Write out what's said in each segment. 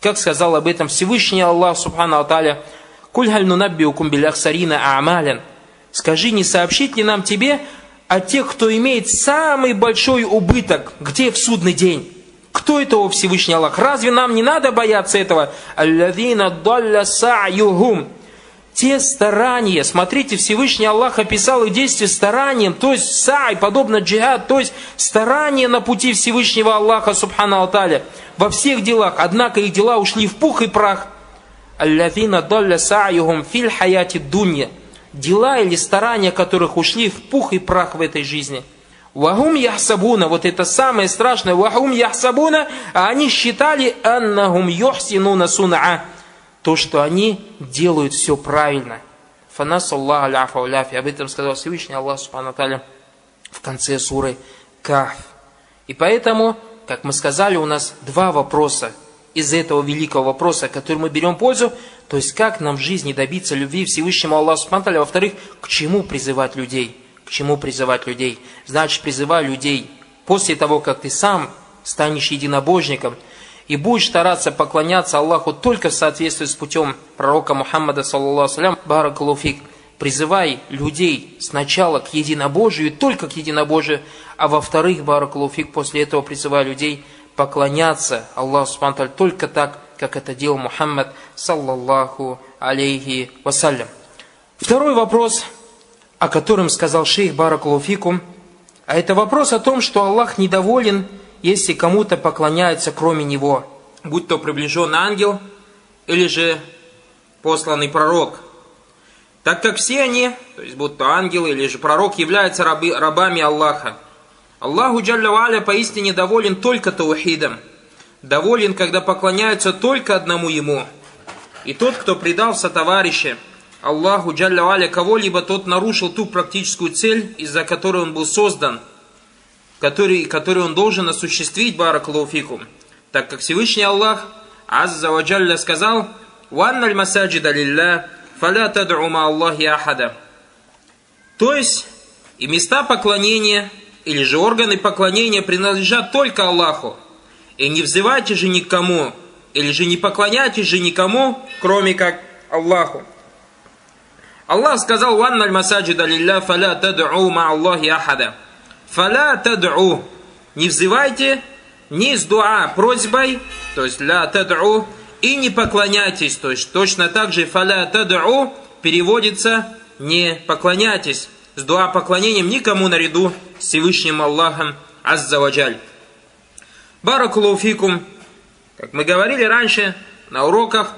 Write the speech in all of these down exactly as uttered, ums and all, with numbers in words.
как сказал об этом Всевышний Аллах Субхану Аталя: «Куль халь нунаббиукум биль ахсарина а'малян». Скажи, не сообщить ли нам тебе о тех, кто имеет самый большой убыток, где в судный день? Кто это, о Всевышний Аллах? Разве нам не надо бояться этого? «Аллазина далля са'юхум». Те старания, смотрите, Всевышний Аллах описал их действия старанием, то есть сай, подобно джихад, то есть старание на пути Всевышнего Аллаха Субхану Аталя во всех делах, однако их дела ушли в пух и прах. «Аллазина далля са'юхум фил хаяти дунья». Дела или старания которых ушли в пух и прах в этой жизни. «Вахум яхсабуна», вот это самое страшное, «Вахум яхсабуна», а они считали «Аннахум юхсинуна сунаа», то, что они делают все правильно. «Фанас Аллах аляфа уляфи», об этом сказал Всевышний Аллах Субхану Аталя в конце суры Кахф. И поэтому, как мы сказали, у нас два вопроса из этого великого вопроса, который мы берем пользу, то есть как нам в жизни добиться любви Всевышнему Аллаху Субхану Аталя, во-вторых, к чему призывать людей, к чему призывать людей. Значит, призывай людей после того, как ты сам станешь единобожником и будешь стараться поклоняться Аллаху только в соответствии с путем пророка Мухаммада, саллаллаху алейхи, баракаллаху фик. Призывай людей сначала к единобожию, только к единобожию, а во-вторых, баракаллаху фик, после этого призывай людей поклоняться Аллаху Субхану Аталя только так, как это делал Мухаммад, саллаллаху алейхи вассалям. Второй вопрос, о котором сказал шейх баракаллаху фикум, а это вопрос о том, что Аллах недоволен, если кому-то поклоняется кроме Него, будь то приближенный ангел или же посланный пророк. Так как все они, то есть будь то ангел или же пророк, являются раби, рабами Аллаха. Аллаху Джалля ва Аля поистине доволен только таухидом. Доволен, когда поклоняются только одному Ему. И тот, кто предал сотоварища Аллаху Джалля ва Аля кого-либо, тот нарушил ту практическую цель, из-за которой он был создан, который, который он должен осуществить, баракаллаху фикум. Так как Всевышний Аллах Азза ва Джалля сказал: «Ванналь масаджида лилля, фаля тад'у ма Аллахи ахада». То есть, и места поклонения, или же органы поклонения принадлежат только Аллаху. И не взывайте же никому, или же не поклоняйтесь же никому, кроме как Аллаху. Аллах сказал: «Ванналь масаджида лилля, фаля тад'у ма Аллахи ахада». «Фаля тад'у», не взывайте ни с дуа, просьбой, то есть ля тад'у, и не поклоняйтесь, то есть точно так же «фаля тад'у» переводится «не поклоняйтесь», с дуа поклонением никому наряду с Всевышним Аллахом Азза ва Джаль. Баракаллаху фикум, как мы говорили раньше на уроках,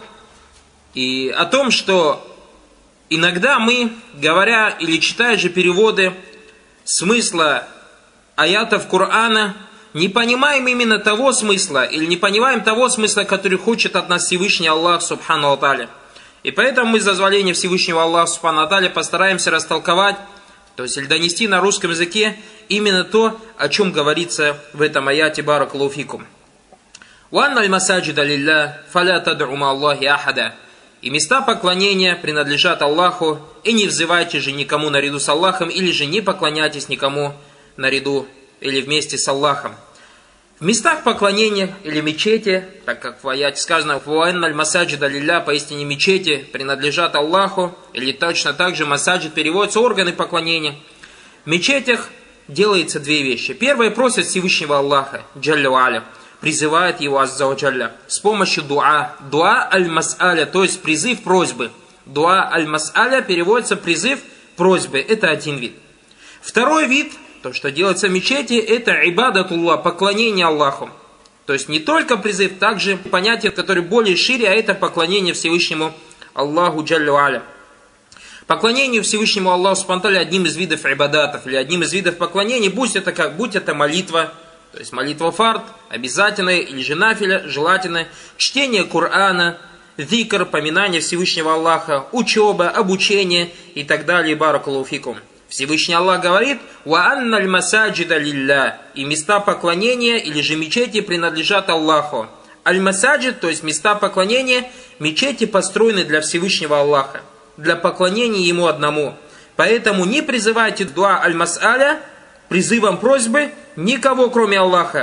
и о том, что иногда мы, говоря или читая же переводы смысла аятов Корана, не понимаем именно того смысла, или не понимаем того смысла, который хочет от нас Всевышний Аллах Субхану Аталя. И поэтому мы с дозволения Всевышнего Аллаха Субхану Аталя постараемся растолковать, то есть или донести на русском языке именно то, о чем говорится в этом аяте баракаллаху фикум. «Ванналь масаджида лилля, фаля тад'у ма Аллахи ахада». И места поклонения принадлежат Аллаху, и не взывайте же никому наряду с Аллахом, или же не поклоняйтесь никому наряду или вместе с Аллахом. В местах поклонения или мечети, так как в аяте сказано «Вуанналь масаджида лилля», поистине мечети принадлежат Аллаху, или точно так же масаджид переводятся органы поклонения. В мечетях делается две вещи. Первое, просят Всевышнего Аллаха, Джалля ва Аля, призывает его Азза ва Джалля с помощью дуа. Дуа аль-мас'аля, то есть призыв просьбы. Дуа аль-мас'аля переводится призыв просьбы. Это один вид. Второй вид, то, что делается в мечети, это ибадатуллах, поклонение Аллаху. То есть не только призыв, также понятие, которое более шире, а это поклонение Всевышнему Аллаху Джалля ва Аля. Поклонение Всевышнему Аллаху Субхану ва Тааля одним из видов ибадатов, или одним из видов поклонения, будь это, как, будь это молитва, то есть молитва фард, обязательная, или же нафиля, желательная, чтение Корана, зикр, поминание Всевышнего Аллаха, учеба, обучение и так далее, баракаллаху фикум. Всевышний Аллах говорит: «Ва анналь масаджида лилля», и места поклонения или же мечети принадлежат Аллаху. Аль-масаджид, то есть места поклонения, мечети построены для Всевышнего Аллаха, для поклонения Ему одному. Поэтому не призывайте дуа аль-мас'аля, призывом просьбы, никого кроме Аллаха.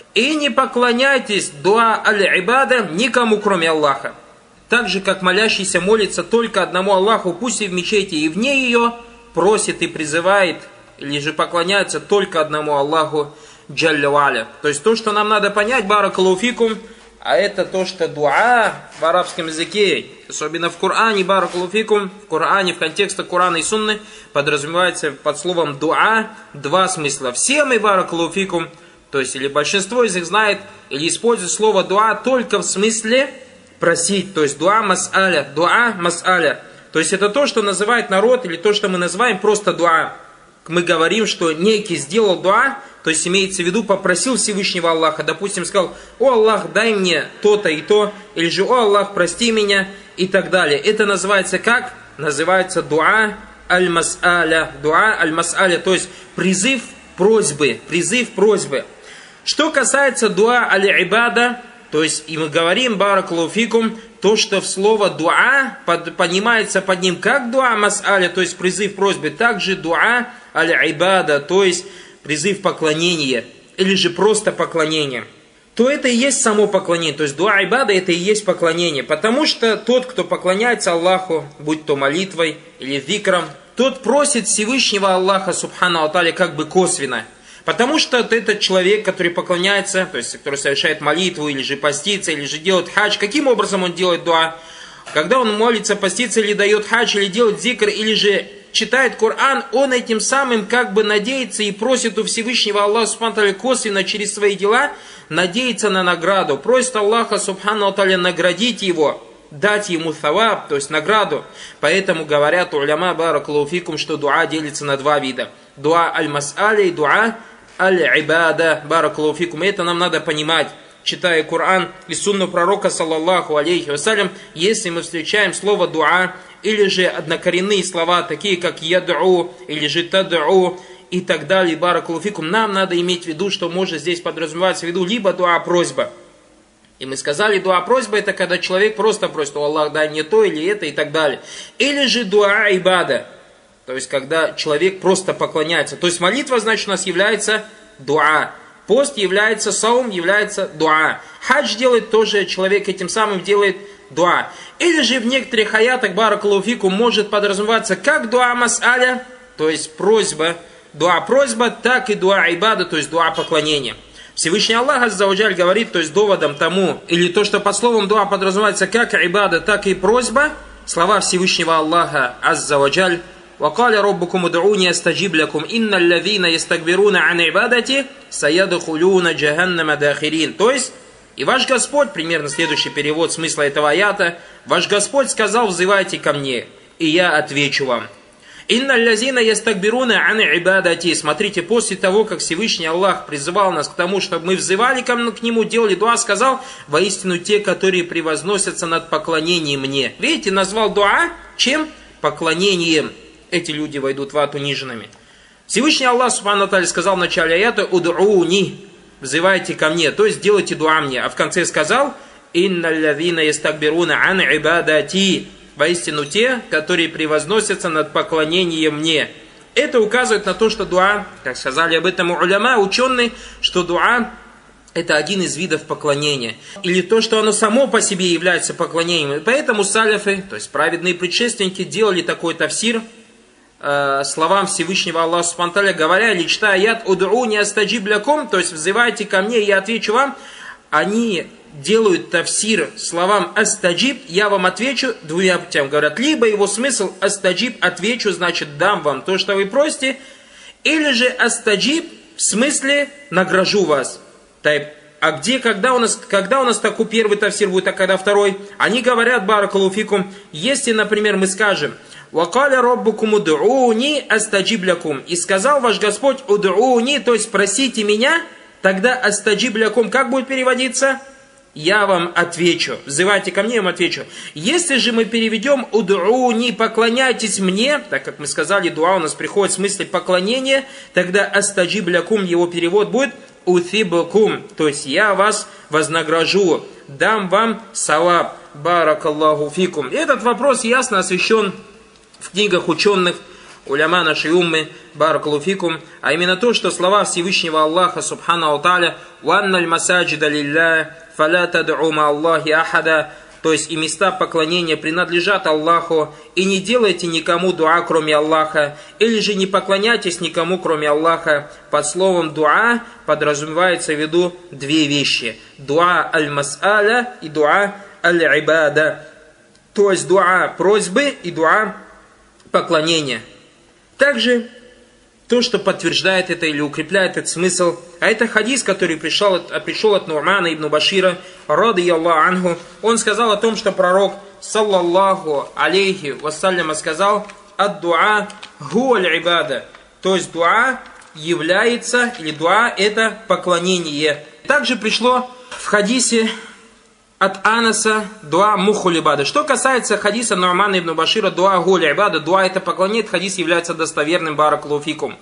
И не поклоняйтесь дуа аль-ибада никому, кроме Аллаха. Так же, как молящийся молится только одному Аллаху, пусть и в мечети, и вне ее, просит и призывает, или же поклоняется только одному Аллаху Джалля ва аля. То есть то, что нам надо понять, баракаллаху фикум, а это то, что дуа в арабском языке, особенно в Коране, баракаллаху фикум, в Коране, в контексте Корана и Сунны, подразумевается под словом дуа два смысла. Все мы, баракаллаху фикум, то есть или большинство из них знает, или использует слово дуа только в смысле просить, то есть дуа мас'аля, дуа мас'аля. То есть это то, что называет народ, или то, что мы называем просто дуа. Мы говорим, что некий сделал дуа, то есть имеется в виду, попросил Всевышнего Аллаха, допустим, сказал: «О Аллах, дай мне то-то и то», или же «О Аллах, прости меня», и так далее. Это называется как? Называется дуа аль-мас'аля, дуа аль-мас'аля, то есть призыв просьбы, призыв просьбы. Что касается дуа аль-ибада, то есть и мы говорим, баракаллаху фикум, то, что в слово дуа под, понимается под ним как дуа мас'аля, то есть призыв просьбы, также дуа аль-ибада, то есть призыв поклонения, или же просто поклонение, то это и есть само поклонение. То есть дуа ибада это и есть поклонение. Потому что тот, кто поклоняется Аллаху, будь то молитвой или зикром, тот просит Всевышнего Аллаха субхану ва-тааля как бы косвенно. Потому что этот человек, который поклоняется, то есть который совершает молитву, или же постится, или же делает хадж, каким образом он делает дуа? Когда он молится, постится, или дает хадж, или делает зикр, или же читает Коран, он этим самым как бы надеется и просит у Всевышнего Аллаха субхану ва-тааля косвенно через свои дела, надеется на награду, просит Аллаха субхану ва-тааля наградить его, дать ему саваб, то есть награду. Поэтому говорят уляма, баракаллаху фикум, что дуа делится на два вида. Дуа аль-мас'аля и дуа аль-ибада, баракаллаху фикум. Это нам надо понимать, читая Коран и сунну пророка, саллаллаху алейхи вассалям. Если мы встречаем слово дуа, или же однокоренные слова, такие как яд'у, или же тад'у, и так далее, баракаллаху фикум, нам надо иметь в виду, что может здесь подразумеваться в виду либо дуа просьба. И мы сказали, дуа просьба это когда человек просто просит: «О Аллах, дай мне то или это», и так далее. Или же дуа ибада, то есть когда человек просто поклоняется. То есть молитва, значит, у нас является дуа. Пост является, саум является дуа. Хадж делает тоже, человек этим самым делает дуа. Или же в некоторых аятах, баракаллаху фикум, может подразумеваться как дуа мас'аля, то есть просьба, дуа просьба, так и дуа ибада, то есть дуа поклонения. Всевышний Аллах азза ва джаль говорит, то есть доводом тому, или то, что под словом дуа подразумевается как ибада, так и просьба, слова Всевышнего Аллаха азза ва джаль: وَقَالَ رَبُّكُمُ ادْعُونِي أَسْتَجِبْ لَكُمْ إِنَّ الَّذِينَ يَسْتَكْبِرُونَ عَنْ عِبَادَتِي سَيَدْخُلُونَ جَهَنَّمَ دَاخِرِينَ. То есть, и ваш Господь, примерно следующий перевод смысла этого аята: ваш Господь сказал: взывайте ко мне, и я отвечу вам. «Инна аллазина ястакбируна ан ибадати». Смотрите, после того, как Всевышний Аллах призывал нас к тому, чтобы мы взывали к Нему, делали дуа, сказал: воистину те, которые превозносятся над поклонением мне. Видите, назвал дуа чем? Поклонением. Эти люди войдут в ад униженными. Всевышний Аллах субхану ва тааля сказал в начале аята: «Уд'уни», взывайте ко мне, то есть делайте дуа мне. А в конце сказал: «Инна аллазина ястакбируна ан ибадати». Воистину те, которые превозносятся над поклонением мне. Это указывает на то, что дуа, как сказали об этом уляма, ученые, что дуа это один из видов поклонения. Или то, что оно само по себе является поклонением. И поэтому саляфы, то есть праведные предшественники, делали такой тафсир э, словам Всевышнего Аллаха субхану ва тааля, говоря или читая аят «Уд'уни астаджиб лякум», то есть взывайте ко мне, я отвечу вам. Они делают тафсир словам «астаджиб», я вам отвечу двумя путями. Говорят, либо его смысл «астаджиб», отвечу, значит дам вам то, что вы просите, или же «астаджиб» в смысле «награжу вас». А где, когда у нас, когда у нас такой первый тафсир будет, а когда второй? Они говорят, баракаллаху фикум, если, например, мы скажем «Вакаля роббукум уд'уни астаджиб лякум», и сказал ваш Господь «уд'уни», то есть просите меня, тогда астаджиб лякум как будет переводиться? Я вам отвечу. Взывайте ко мне, я вам отвечу. Если же мы переведем «уд'уни», поклоняйтесь мне, так как мы сказали, дуа у нас приходит в смысле поклонения, тогда астаджиб лякум, его перевод будет «уthibкум», то есть я вас вознагражу, дам вам саваб. Баракаллаху фикум. Этот вопрос ясно освещен в книгах ученых уляма нашей уммы, баракаллаху фикум, а именно то, что слова Всевышнего Аллаха, субхану тааля, «Ванналь масаджида лилля, фаля тад'у ма Аллахи ахада», то есть и места поклонения принадлежат Аллаху, и не делайте никому дуа, кроме Аллаха, или же не поклоняйтесь никому, кроме Аллаха. Под словом дуа подразумевается в виду две вещи: дуа аль-мас'аля и дуа аль-ибада, то есть дуа просьбы и дуа поклонения. Также то, что подтверждает это или укрепляет этот смысл, а это хадис, который пришел от, пришел от Ну'мана ибн Башира, радийаллаху анху. Он сказал о том, что пророк, саллаллаху алейхи вассаляма, сказал: «Ад-дуа гуаль ибада», то есть дуа является, или дуа это поклонение. Также пришло в хадисе от Анаса дуа мухуль ибада. Что касается хадиса Ну'мана ибн Башира, дуа гуаль ибада, дуа это поклонение, хадис является достоверным, баракаллаху фикум.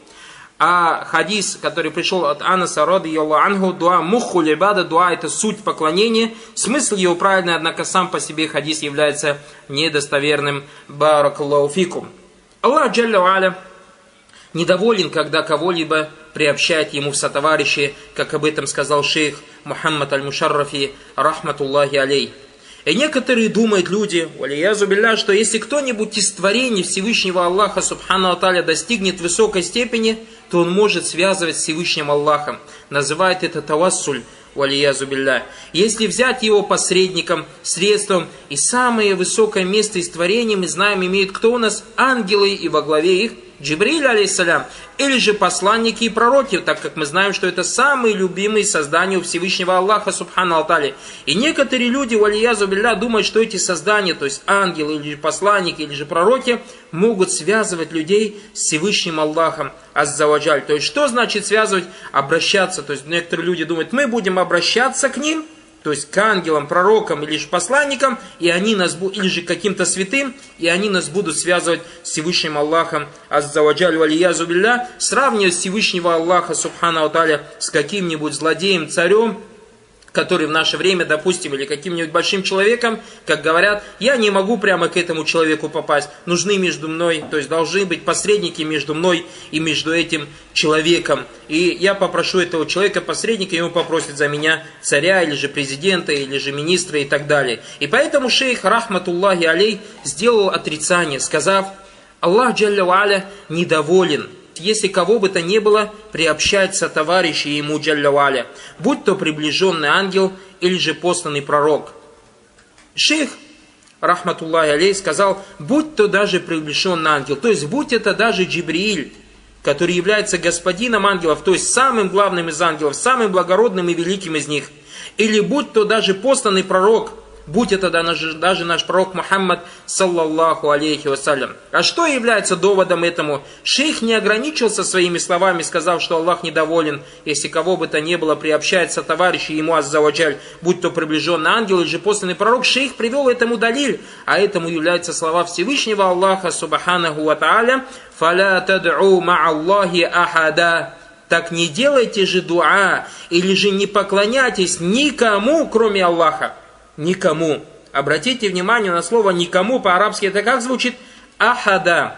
А хадис, который пришел от Анаса, радийаллаху анху, дуа мухуль ибада, дуа это суть поклонения, смысл его правильный, однако сам по себе хадис является недостоверным, баракаллаху фикум. Аллах джалля ва аля недоволен, когда кого-либо приобщает ему в сотоварищи, как об этом сказал шейх Мухаммад аль-Мушаррафи, рахматуллахи алей. И некоторые думают люди, валиязу билля, что если кто-нибудь из творений Всевышнего Аллаха, субхану тааля, достигнет высокой степени, то он может связывать с Всевышним Аллахом. Называют это тавассуль, валиязу билля. Если взять его посредником, средством, и самое высокое место из творений, мы знаем, имеют кто у нас? Ангелы, и во главе их Джибриль, алейхиссалям, или же посланники и пророки, так как мы знаем, что это самые любимые создания у Всевышнего Аллаха, субхану тааля. И некоторые люди, валиязу билля, думают, что эти создания, то есть ангелы, или же посланники, или же пророки, могут связывать людей с Всевышним Аллахом, азза ва джаль. То есть, что значит связывать? Обращаться. То есть, некоторые люди думают, мы будем обращаться к ним, то есть к ангелам, пророкам или же посланникам, и они нас будут, или же к каким-то святым, и они нас будут связывать с Всевышним Аллахом, азза ва джаль, валиязу билля, сравнивать Всевышнего Аллаха, субхану тааля, с каким-нибудь злодеем, царем, который в наше время, допустим, или каким-нибудь большим человеком, как говорят, я не могу прямо к этому человеку попасть, нужны между мной, то есть должны быть посредники между мной и между этим человеком. И я попрошу этого человека, посредника, ему попросит за меня царя, или же президента, или же министра и так далее. И поэтому шейх, рахматуллахи алей, сделал отрицание, сказав: Аллах джалля ва аля недоволен, если кого бы то ни было приобщать сотоварищи ему джалля ва аля, будь то приближенный ангел или же посланный пророк. Шейх, рахматуллахи алей, сказал: будь то даже приближенный ангел, то есть будь это даже Джибрииль, который является господином ангелов, то есть самым главным из ангелов, самым благородным и великим из них, или будь то даже посланный пророк, будь это даже наш пророк Мухаммад, саллаллаху алейхи вассалям. А что является доводом этому? Шейх не ограничился своими словами, сказав, что Аллах недоволен, если кого бы то ни было приобщается товарищи ему, азза ва джаль, будь то приближенный ангел или же посланный пророк. Шейх привел этому далиль, а этому являются слова Всевышнего Аллаха, субханаху ва тааля: «Фаля тад'у ма Аллахи ахада». Так не делайте же дуа, или же не поклоняйтесь никому, кроме Аллаха. Никому. Обратите внимание на слово «никому» по-арабски. Это как звучит? Ахада.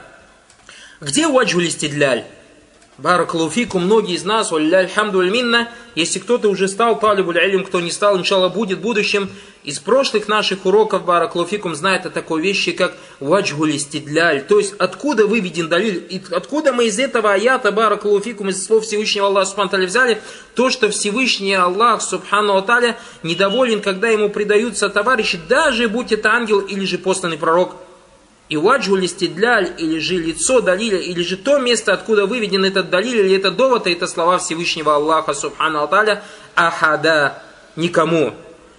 Где ваджхуль истидляль? Баракаллаху фикум, многие из нас, валлиллахи алхамду валь минна, если кто-то уже стал талибуль илм, кто не стал, иншаллах, будет в будущем, из прошлых наших уроков, баракаллаху фикум, знает о такой вещи, как ваджхуль истидляль. То есть, откуда выведен далиль, откуда мы из этого аята, баракаллаху фикум, из слов Всевышнего Аллаха субхану тааля взяли, то, что Всевышний Аллах субхану тааля недоволен, когда ему предаются товарищи, даже будь это ангел или же посланный пророк. И ваджхуль истидляль, или же лицо далиля, или же то место, откуда выведен этот далиль, или это довод, это слова Всевышнего Аллаха субхану тааля ахада, никому.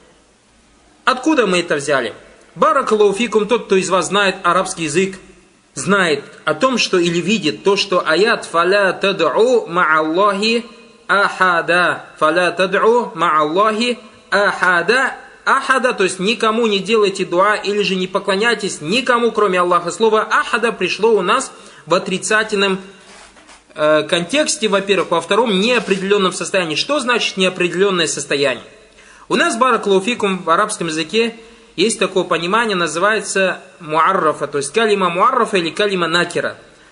Откуда мы это взяли? Баракаллаху фикум, тот, кто из вас знает арабский язык, знает о том, что или видит то, что аят «Фаля тад'у ма'аллахи ахада», «Фаля тад'у ма'аллахи ахада», ахада, то есть никому не делайте дуа, или же не поклоняйтесь никому, кроме Аллаха. Слово ахада пришло у нас в отрицательном э, контексте, во-первых, во втором, неопределенном состоянии. Что значит неопределенное состояние? У нас, баракаллаху фикум, в арабском языке есть такое понимание, называется муаррафа, то есть калима муаррафа или калима накира.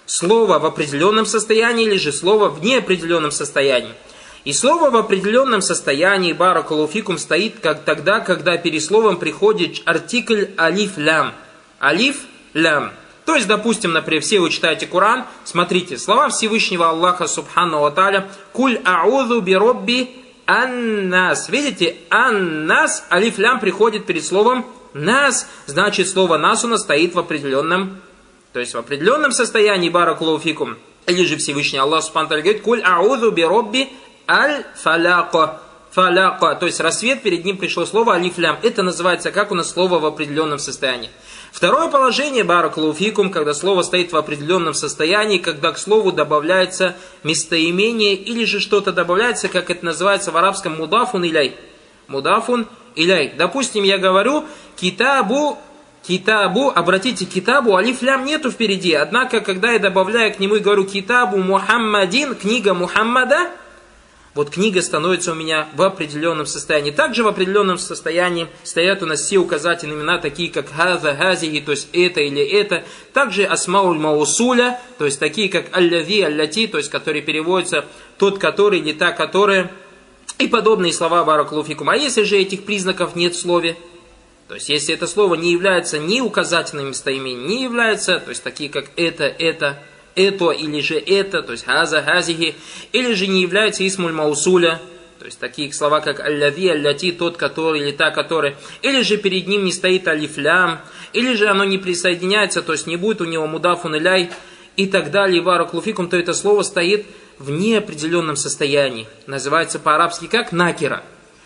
слово в определенном состоянии или же слово в неопределенном состоянии. И слово в определенном состоянии, баракаллаху фикум, стоит как тогда, когда перед словом приходит артикль алиф-лям. Алиф-лям. То есть, допустим, например, все вы читаете Коран, смотрите, слова Всевышнего Аллаха Субхану ва Тааля, «Куль а'удhu би робби ан-нас». Видите, ан-нас, алиф-лям приходит перед словом «нас», значит, слово «нас» у нас стоит в определенном, то есть в определенном состоянии, баракаллаху фикум. Или же Всевышний Аллах Субхану ва Тааля говорит, «Куль а'удhu би робби аль-фаляка». Фаляка, то есть рассвет, перед ним пришло слово алиф-лям. Это называется, как у нас слово в определенном состоянии. Второе положение, баракаллаху фикум, когда слово стоит в определенном состоянии, когда к слову добавляется местоимение или же что-то добавляется, как это называется в арабском, мудафун иляй. Мудафун иляй. Допустим, я говорю китабу, китабу, обратите, китабу, алиф-лям нету впереди. Однако, когда я добавляю к нему и говорю китабу Мухаммадин, книга Мухаммада, вот книга становится у меня в определенном состоянии. Также в определенном состоянии стоят у нас все указательные имена, такие как хаза, хазихи, то есть это или это. Также асмауль маусуля, то есть такие как аллави, аллати, то есть которые переводятся тот, который или та, которая. И подобные слова, баракаллаху фикум. А если же этих признаков нет в слове, то есть если это слово не является ни указательным местоимением, не является, то есть такие как это, это, это или же это, то есть хаза, хазихи, или же не является исмуль маусуля, то есть такие слова, как аллави, аллати, тот, который, или та, которая, или же перед ним не стоит алифлям, или же оно не присоединяется, то есть не будет у него мудафун иляй, и так далее, баракаллаху фикум, то это слово стоит в неопределенном состоянии, называется по-арабски как накира.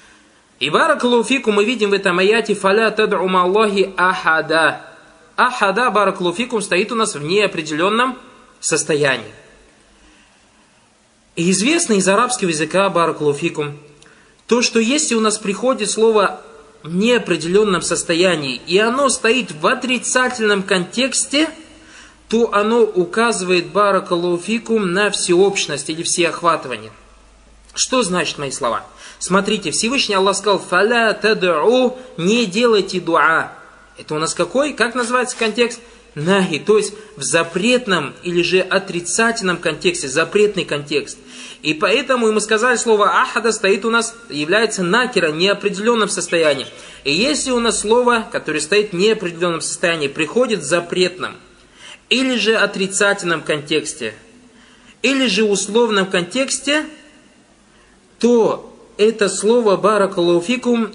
И баракаллаху фикум мы видим в этом аяте фаля тад'у ма Аллахи ахада. Ахада, баракаллаху фикум, стоит у нас в неопределенном состоянии. И известно из арабского языка, баракаллаху фикум, то, что если у нас приходит слово в неопределенном состоянии, и оно стоит в отрицательном контексте, то оно указывает, баракаллаху фикум, на всеобщность или всеохватывание. Что значит мои слова? Смотрите, Всевышний Аллах сказал, «Фаля тад'у», не делайте дуа. Это у нас какой? Как называется контекст? Нахи, то есть в запретном или же отрицательном контексте, запретный контекст. И поэтому мы сказали, слово ахада стоит у нас, является накира, неопределенном состоянии. И если у нас слово, которое стоит в неопределенном состоянии, приходит в запретном, или же отрицательном контексте, или же условном контексте, то это слово баракаллаху фикум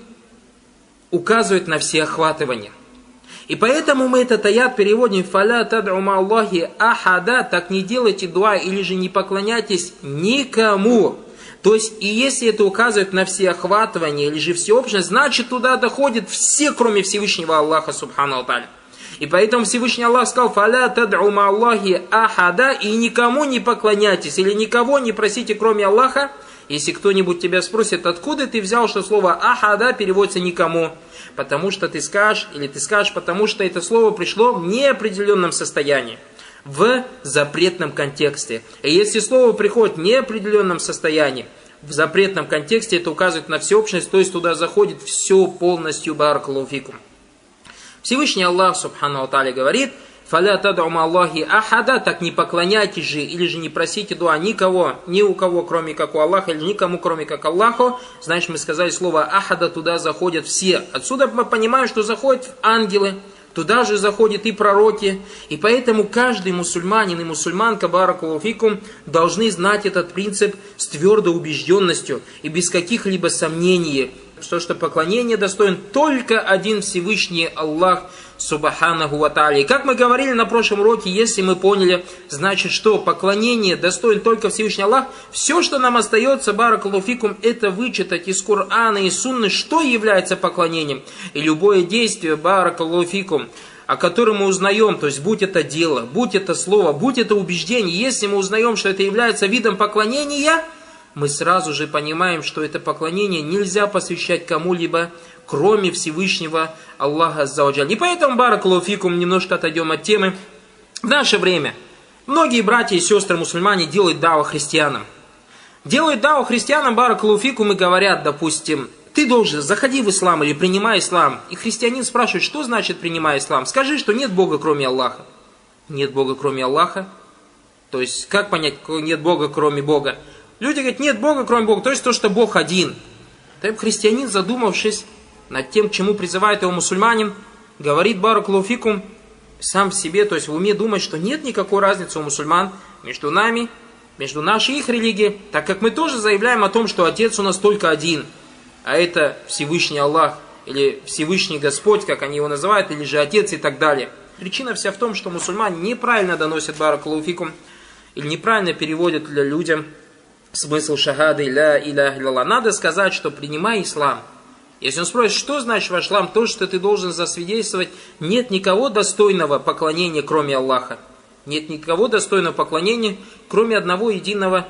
указывает на всеохватывание. И поэтому мы этот аят переводим «Фаля тад'у ма Аллахи ахада», так не делайте дуа или же не поклоняйтесь никому. То есть, и если это указывает на всеохватывание или же всеобщность, значит туда доходят все, кроме Всевышнего Аллаха Субхану ва Тааля. И поэтому Всевышний Аллах сказал «Фаля тад'у ма Аллахи ахада», и никому не поклоняйтесь или никого не просите, кроме Аллаха. Если кто-нибудь тебя спросит, откуда ты взял, что слово ахада переводится никому, потому что ты скажешь, или ты скажешь, потому что это слово пришло в неопределенном состоянии, в запретном контексте. И если слово приходит в неопределенном состоянии, в запретном контексте, это указывает на всеобщность, то есть туда заходит все полностью, баракаллаху фикум. Всевышний Аллах Субхану ва Тааля говорит, «Фаля тад'у ма Аллахи ахада», так не поклоняйтесь же, или же не просите дуа никого, ни у кого, кроме как у Аллаха, или никому, кроме как Аллаху. Значит, мы сказали слово ахада, туда заходят все. Отсюда мы понимаем, что заходят ангелы, туда же заходят и пророки. И поэтому каждый мусульманин и мусульманка, баракаллаху фикум, должны знать этот принцип с твердой убежденностью и без каких-либо сомнений, что, что поклонение достоин только один Всевышний Аллах Субханаху ва Тааля. И как мы говорили на прошлом уроке, если мы поняли, значит, что поклонение достоин только Всевышний Аллах, все, что нам остается, баракаллаху фикум, это вычитать из Корана и Сунны, что является поклонением. И любое действие, баракаллаху фикум, о котором мы узнаем, то есть будь это дело, будь это слово, будь это убеждение, если мы узнаем, что это является видом поклонения, мы сразу же понимаем, что это поклонение нельзя посвящать кому-либо, кроме Всевышнего Аллаха Аззаваджаль. И поэтому, баракаллаху фикум, немножко отойдем от темы. В наше время многие братья и сестры мусульмане делают дa'ва христианам. Делают дa'ва христианам, баракаллаху фикум, и говорят, допустим, ты должен, заходи в ислам или принимай ислам. И христианин спрашивает, что значит принимай ислам? Скажи, что нет Бога, кроме Аллаха. Нет Бога, кроме Аллаха. То есть, как понять, нет Бога, кроме Бога? Люди говорят, нет Бога, кроме Бога, то есть то, что Бог один. Так христианин, задумавшись над тем, к чему призывает его мусульманин, говорит баракаллаху фикум сам в себе, то есть в уме думает, что нет никакой разницы у мусульман между нами, между нашей и их религией, так как мы тоже заявляем о том, что Отец у нас только один, а это Всевышний Аллах, или Всевышний Господь, как они его называют, или же Отец и так далее. Причина вся в том, что мусульмане неправильно доносят баракаллаху фикум, или неправильно переводят для людям смысл шахады ля иляха илlallah. Надо сказать, что принимай ислам. Если он спросит, что значит ваш ислам, то, что ты должен засвидетельствовать, нет никого достойного поклонения, кроме Аллаха. Нет никого достойного поклонения, кроме одного единого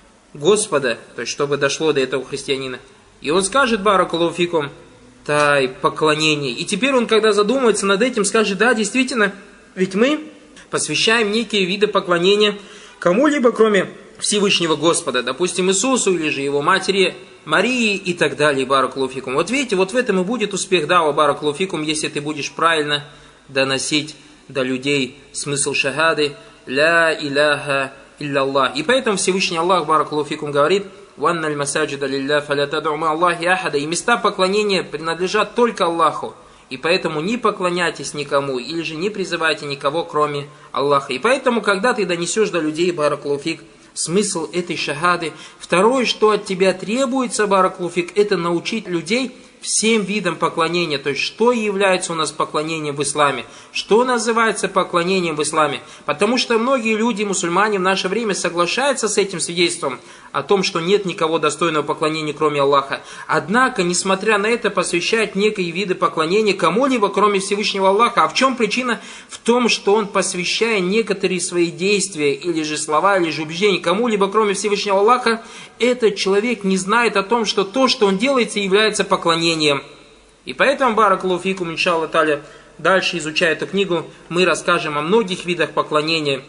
Господа. То есть, чтобы дошло до этого христианина. И он скажет баракаллаху фикум, тай, поклонение. И теперь он, когда задумывается над этим, скажет, да, действительно, ведь мы посвящаем некие виды поклонения кому-либо, кроме Всевышнего Господа, допустим, Иисусу, или же его матери Марии и так далее, баракаллаху фикум. Вот видите, вот в этом и будет успех дава, баракаллаху фикум, если ты будешь правильно доносить до людей смысл шахады ля иляха илlallah. И поэтому Всевышний Аллах, баракаллаху фикум, говорит, «Ванналь масаджида лилля фаля тад'у ма Аллахи ахада». И места поклонения принадлежат только Аллаху. И поэтому не поклоняйтесь никому, или же не призывайте никого, кроме Аллаха. И поэтому, когда ты донесешь до людей, баракаллаху фик, смысл этой шахады, второе, что от тебя требуется, баракаллаху фик, это научить людей всем видам поклонения. То есть, что является у нас поклонением в исламе, что называется поклонением в исламе. Потому что многие люди, мусульмане, в наше время соглашаются с этим свидетельством о том, что нет никого достойного поклонения, кроме Аллаха. Однако, несмотря на это, посвящают некие виды поклонения кому-либо, кроме Всевышнего Аллаха. А в чем причина? В том, что он, посвящая некоторые свои действия, или же слова, или же убеждения кому-либо, кроме Всевышнего Аллаха, этот человек не знает о том, что то, что он делает, является поклонением. И поэтому, баракаллаху фикум, иншаллах та'аля, дальше, изучая эту книгу, мы расскажем о многих видах поклонения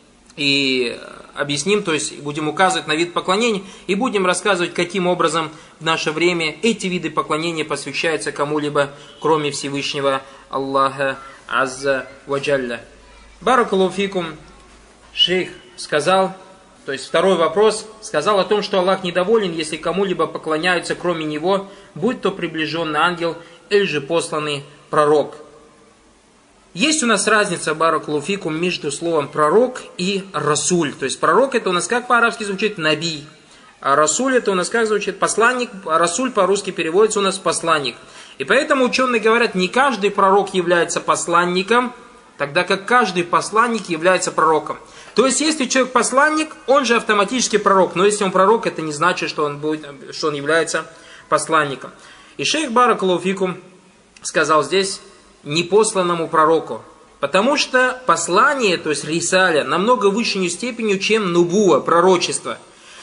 и объясним, то есть будем указывать на вид поклонения и будем рассказывать, каким образом в наше время эти виды поклонения посвящаются кому-либо, кроме Всевышнего Аллаха Азза ва Джалля. Баракаллаху фикум, шейх сказал, то есть второй вопрос, сказал о том, что Аллах недоволен, если кому-либо поклоняются кроме Него, будь то приближенный ангел или же посланный пророк. Есть у нас разница, баракаллаху фикум, между словом пророк и расуль. То есть пророк это у нас как по-арабски звучит наби, а расуль это у нас как звучит посланник, а расуль по-русски переводится у нас посланник. И поэтому ученые говорят, не каждый пророк является посланником, тогда как каждый посланник является пророком. То есть, если человек посланник, он же автоматически пророк. Но если он пророк, это не значит, что он, будет, что он является посланником. И шейх баракаллаху фикум сказал здесь непосланному пророку. Потому что послание, то есть рисаля, намного высшей степенью, чем нубуа, пророчество.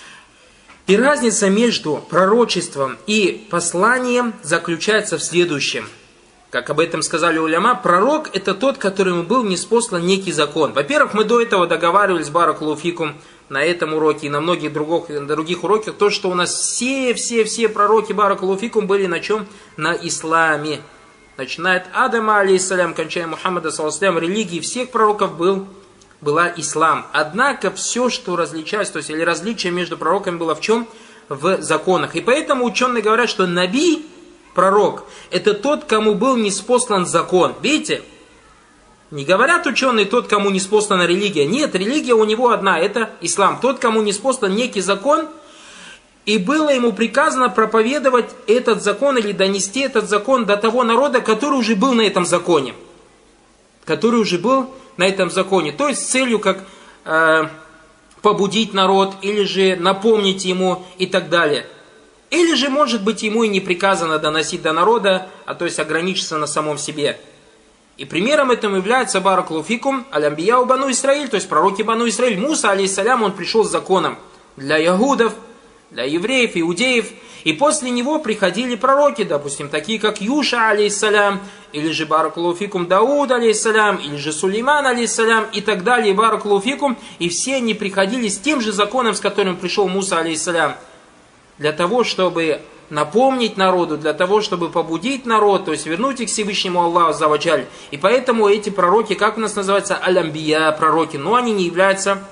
И разница между пророчеством и посланием заключается в следующем. Как об этом сказали уляма, пророк это тот, которому был ниспослан некий закон. Во-первых, мы до этого договаривались, баракаллаху фикум, на этом уроке и на многих других, других уроках, то, что у нас все-все-все пророки, баракаллаху фикум, были на чем? На исламе. Начиная от Адама, алейхиссалям, кончая Мухаммада, саллаллаху алейхи, религии всех пророков был, была ислам. Однако все, что различалось, то есть или различие между пророками было в чем? В законах. И поэтому ученые говорят, что наби, пророк, это тот, кому был ниспослан закон. Видите? Не говорят ученые, тот, кому ниспослана религия. Нет, религия у него одна, это ислам. Тот, кому ниспослан некий закон, и было ему приказано проповедовать этот закон или донести этот закон до того народа, который уже был на этом законе. Который уже был на этом законе. То есть с целью как э, побудить народ, или же напомнить ему и так далее. Или же, может быть, ему и не приказано доносить до народа, а то есть ограничиться на самом себе. И примером этому является баракаллаху фикум аль-амбияу бану Исраиль, то есть пророки бану Исраиль. Муса, алейхиссалям, он пришел с законом для ягудов, для евреев, иудеев. И после него приходили пророки, допустим, такие как Юша, алейхиссалям, или же баракаллаху фикум Дауд, алейхиссалям, или же Сулейман, алейхиссалям, и так далее, баракаллаху фикум. И все они приходили с тем же законом, с которым пришел Муса, алейхиссалям. Для того, чтобы напомнить народу, для того, чтобы побудить народ, то есть вернуть их к Всевышнему Аллаху азза ва джаль. И поэтому эти пророки, как у нас называются, аль-амбия, пророки, но они не являются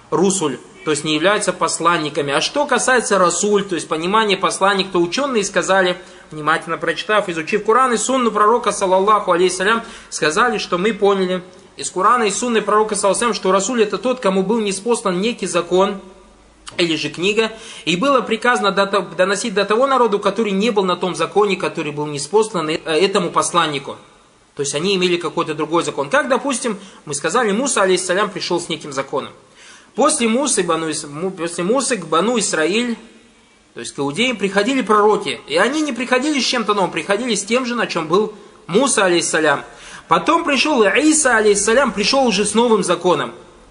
русуль, то есть не являются посланниками. А что касается расуль, то есть понимание посланник, то ученые сказали, внимательно прочитав, изучив Коран и сунну пророка, саллаллаху алейхиссалям, сказали, что мы поняли из Корана и сунны пророка, саллаллаху алейхи, что расуль это тот, кому был ниспослан некий закон, или же книга, и было приказано доносить до того народу, который не был на том законе, который был ниспослан этому посланнику. То есть они имели какой-то другой закон. Как, допустим, мы сказали, Муса, алейхиссалям, пришел с неким законом. После Мусы, Бану, после Мусы к Бану Исраиль, то есть к иудеям, приходили пророки. И они не приходили с чем-то новым, приходили с тем же, на чем был Муса, алейхиссалям. Потом пришел Иса, алейхиссалям, пришел уже с новым законом.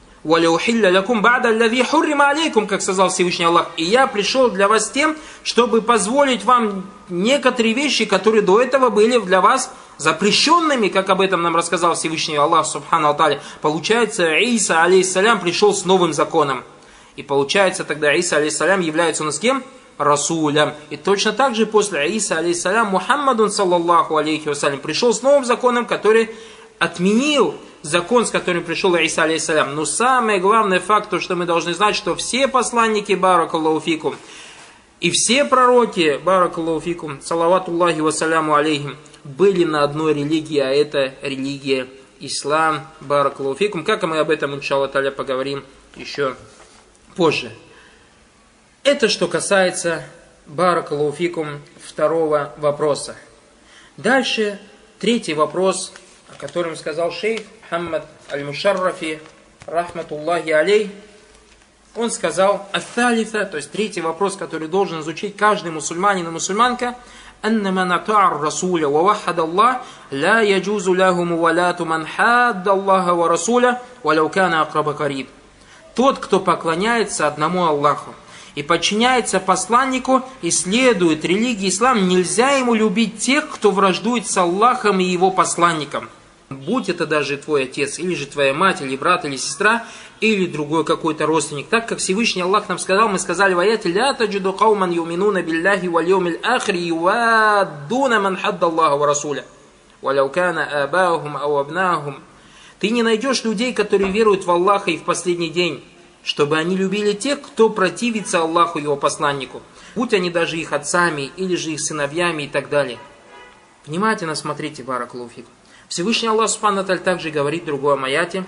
Как сказал Всевышний Аллах, и я пришел для вас тем, чтобы позволить вам некоторые вещи, которые до этого были для вас запрещенными, как об этом нам рассказал Всевышний Аллах, субхану ва. Получается, Иса, алейхиссалям, пришел с новым законом. И получается, тогда Иса, алейхиссалям, является у нас кем? Расулям. И точно так же после Иса, алейхиссалям, Мухаммадун, саллаллаху алейхи вассалям, пришел с новым законом, который отменил закон, с которым пришел Иса, алейхиссалям. Но самый главный факт, то, что мы должны знать, что все посланники, баракаллаху фикум, и все пророки, баракаллаху фикум, салаватуллахи вассаляму алейхим, были на одной религии, а это религия ислам, баракаллаху фикум, как мы об этом, иншаллах та'аля, поговорим еще позже. Это что касается, баракаллаху фикум, второго вопроса. Дальше, третий вопрос, о котором сказал шейх Мухаммад аль-Мушаррафи, рахматуллахи алей. Он сказал, ат-талита, то есть третий вопрос, который должен изучить каждый мусульманин и мусульманка, أن من أطاع الرسول ووحد الله لا يجوز له موالاة من حاد الله ورسوله ولو كان أقرب قريب. Тот, кто поклоняется одному Аллаху и подчиняется посланнику и следует религии ислам, нельзя ему любить тех, кто враждует с Аллахом и его посланником. Будь это даже твой отец, или же твоя мать, или брат, или сестра, или другой какой-то родственник. Так как Всевышний Аллах нам сказал, мы сказали в аяте «Ля таджиду кауман юминуна билляхи валь йомил ахри юаддуна ман хадда Аллаха ва расуля валяу кана абаахум ау абнаахум». Ты не найдешь людей, которые веруют в Аллаха и в последний день, чтобы они любили тех, кто противится Аллаху и его посланнику, будь они даже их отцами, или же их сыновьями и так далее. Внимательно смотрите, баракаллаху фикум. Всевышний Аллах субхану ва тааля также говорит в другом аяте: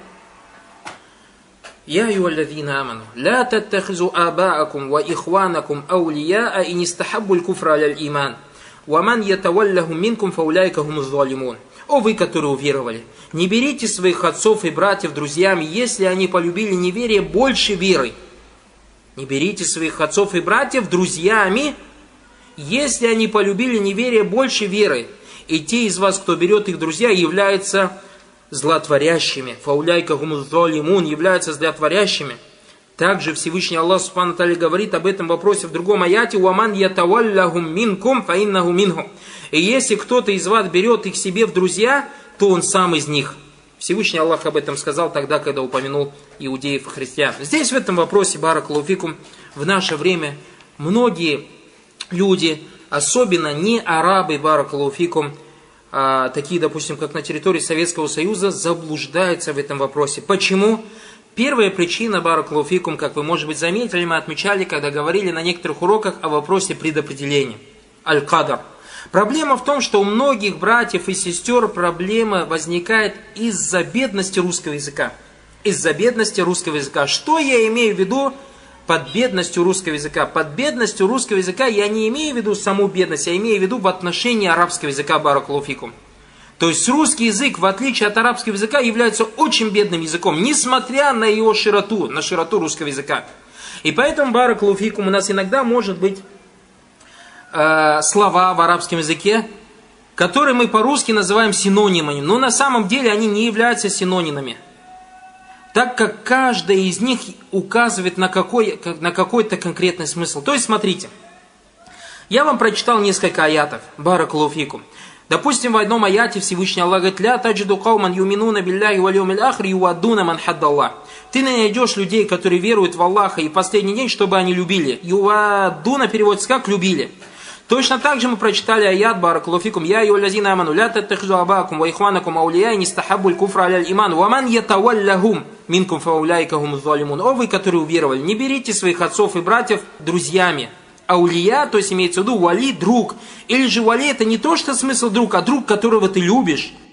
«Я юаллазина аману, ла таттахизу абаакум ва ихванакум аулияа и нистахаббуль куфра аля иман, ва ман ятаваллахум минкум фауляйка хумуз залимун». О вы, которые уверовали, не берите своих отцов и братьев друзьями, если они полюбили неверие больше веры. Не берите своих отцов и братьев друзьями, если они полюбили неверие больше веры. И те из вас, кто берет их друзья, являются злотворящими. Фауляйка хумуз залимун, являются злотворящими. Также Всевышний Аллах субхану ва тааля говорит об этом вопросе в другом аяте: «Уаман ятаваллахум минкум фаиннаху минхум». И если кто-то из вас берет их себе в друзья, то он сам из них. Всевышний Аллах об этом сказал тогда, когда упомянул иудеев и христиан. Здесь в этом вопросе, баракаллаху фикум, в наше время многие люди, особенно не арабы, баракаллаху фикум, а такие, допустим, как на территории Советского Союза, заблуждаются в этом вопросе. Почему? Первая причина, баракаллаху фикум, как вы, может быть, заметили, мы отмечали, когда говорили на некоторых уроках о вопросе предопределения. Аль-Кадар. Проблема в том, что у многих братьев и сестер проблема возникает из-за бедности русского языка. Из-за бедности русского языка. Что я имею в виду под бедностью русского языка? Под бедностью русского языка я не имею в виду саму бедность, я имею в виду в отношении арабского языка, баракаллаху фикум. То есть русский язык, в отличие от арабского языка, является очень бедным языком, несмотря на его широту, на широту русского языка. И поэтому, баракаллаху фикум, у нас иногда может быть э, слова в арабском языке, которые мы по-русски называем синонимами, но на самом деле они не являются синонимами, так как каждая из них указывает на, какой, на какой-то конкретный смысл. То есть, смотрите, я вам прочитал несколько аятов, баракаллаху фикум. Допустим, в одном аяте Всевышний Аллах говорит: «Ля таджиду кауман юминуна билляхи валь йомил ахри юаддуна ман хадда Аллах». Ты не найдешь людей, которые веруют в Аллаха и последний день, чтобы они любили. Юаддуна переводится как любили. Точно так же мы прочитали аят баракалуфикум я юллазина аману ля таттахизу абакум ва ихванакум аулия нистахаббуль куфра аляль иман ва ман ятаваллахум минкум фауляйка хумуз залимун. О вы, которые уверовали, не берите своих отцов и братьев друзьями. Аулия, то есть имеется в виду вали, друг. Или же вали это не то, что смысл друг, а друг, которого ты любишь.